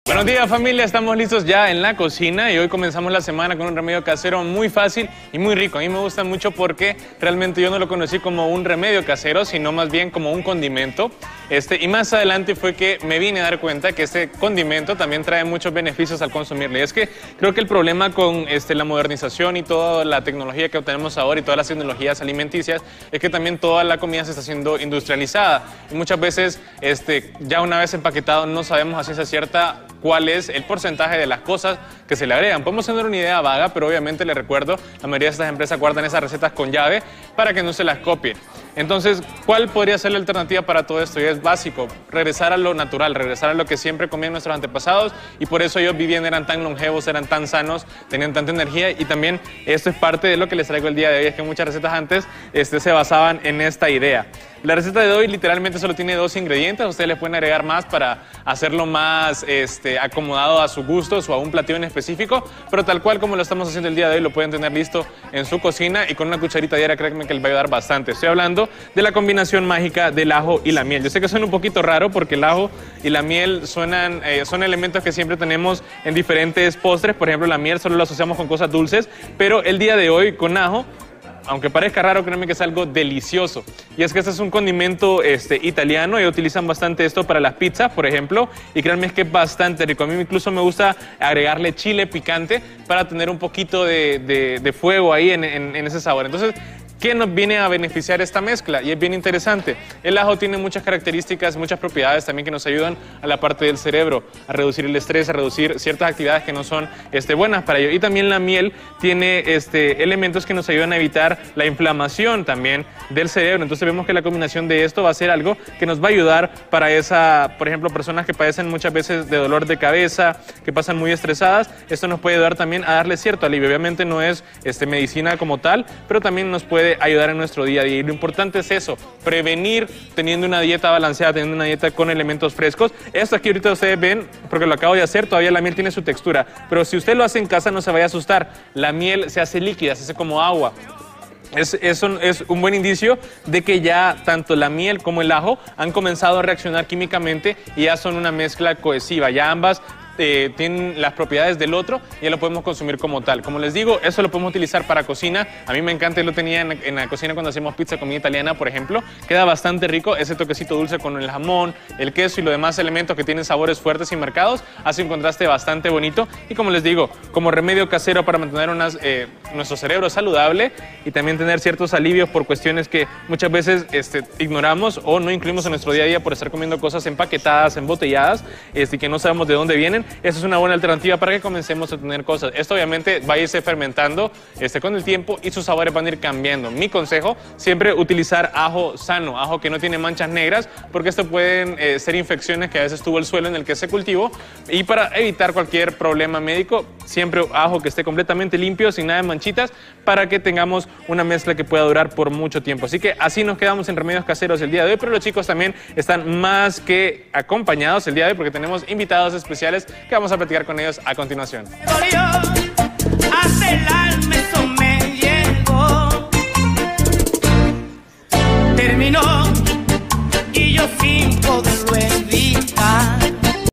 Buenos días, familia, estamos listos ya en la cocina y hoy comenzamos la semana con un remedio casero muy fácil y muy rico. A mí me gusta mucho porque realmente yo no lo conocí como un remedio casero, sino más bien como un condimento. Y más adelante fue que me vine a dar cuenta que este condimento también trae muchos beneficios al consumirlo. Y es que creo que el problema con la modernización y toda la tecnología que obtenemos ahora y todas las tecnologías alimenticias es que también toda la comida se está haciendo industrializada. Y muchas veces, ya una vez empaquetado, no sabemos a ciencia cierta cuál es el porcentaje de las cosas que se le agregan. Podemos tener una idea vaga, pero obviamente les recuerdo, la mayoría de estas empresas guardan esas recetas con llave para que no se las copien. Entonces, ¿cuál podría ser la alternativa para todo esto? Y es básico, regresar a lo natural, regresar a lo que siempre comían nuestros antepasados, y por eso ellos vivían, eran tan longevos, eran tan sanos, tenían tanta energía, y también esto es parte de lo que les traigo el día de hoy, es que muchas recetas antes se basaban en esta idea. La receta de hoy literalmente solo tiene 2 ingredientes, ustedes les pueden agregar más para hacerlo más acomodado a su gusto o a un platillo en específico, pero tal cual como lo estamos haciendo el día de hoy lo pueden tener listo en su cocina y con una cucharita diaria, créanme que les va a ayudar bastante. Estoy hablando de la combinación mágica del ajo y la miel. Yo sé que suena un poquito raro porque el ajo y la miel son elementos que siempre tenemos en diferentes postres. Por ejemplo, la miel solo lo asociamos con cosas dulces, pero el día de hoy con ajo, aunque parezca raro, créanme que es algo delicioso. Y es que este es un condimento italiano y utilizan bastante esto para las pizzas, por ejemplo. Y créanme que es bastante rico. A mí incluso me gusta agregarle chile picante para tener un poquito de fuego ahí en ese sabor. Entonces, ¿qué nos viene a beneficiar esta mezcla? Y es bien interesante. El ajo tiene muchas características, muchas propiedades también que nos ayudan a la parte del cerebro, a reducir el estrés, a reducir ciertas actividades que no son buenas para ello. Y también la miel tiene elementos que nos ayudan a evitar la inflamación también del cerebro. Entonces vemos que la combinación de esto va a ser algo que nos va a ayudar para por ejemplo, personas que padecen muchas veces de dolor de cabeza, que pasan muy estresadas. Esto nos puede ayudar también a darle cierto alivio. Obviamente no es medicina como tal, pero también nos puede ayudar en nuestro día a día. Y lo importante es eso, prevenir teniendo una dieta balanceada, teniendo una dieta con elementos frescos. Esto aquí ahorita ustedes ven, porque lo acabo de hacer, todavía la miel tiene su textura, pero si usted lo hace en casa no se vaya a asustar. La miel se hace líquida, se hace como agua. Eso es un buen indicio de que ya tanto la miel como el ajo han comenzado a reaccionar químicamente y ya son una mezcla cohesiva. Ya ambas tienen las propiedades del otro y ya lo podemos consumir como tal. Como les digo, eso lo podemos utilizar para cocina. A mí me encanta, lo tenía en la cocina cuando hacemos pizza, comida italiana, por ejemplo. Queda bastante rico ese toquecito dulce con el jamón, el queso y los demás elementos que tienen sabores fuertes y marcados. Hace un contraste bastante bonito y, como les digo, como remedio casero para mantener nuestro cerebro saludable y también tener ciertos alivios por cuestiones que muchas veces ignoramos o no incluimos en nuestro día a día por estar comiendo cosas empaquetadas, embotelladas, y que no sabemos de dónde vienen. Esa es una buena alternativa para que comencemos a tener cosas. Esto obviamente va a irse fermentando con el tiempo y sus sabores van a ir cambiando. Mi consejo, siempre utilizar ajo sano, ajo que no tiene manchas negras, porque esto pueden ser infecciones que a veces tuvo el suelo en el que se cultivó. Y para evitar cualquier problema médico, siempre ajo que esté completamente limpio, sin nada de manchitas, para que tengamos una mezcla que pueda durar por mucho tiempo. Así que así nos quedamos en remedios caseros el día de hoy, pero los chicos también están más que acompañados el día de hoy porque tenemos invitados especiales que vamos a platicar con ellos a continuación.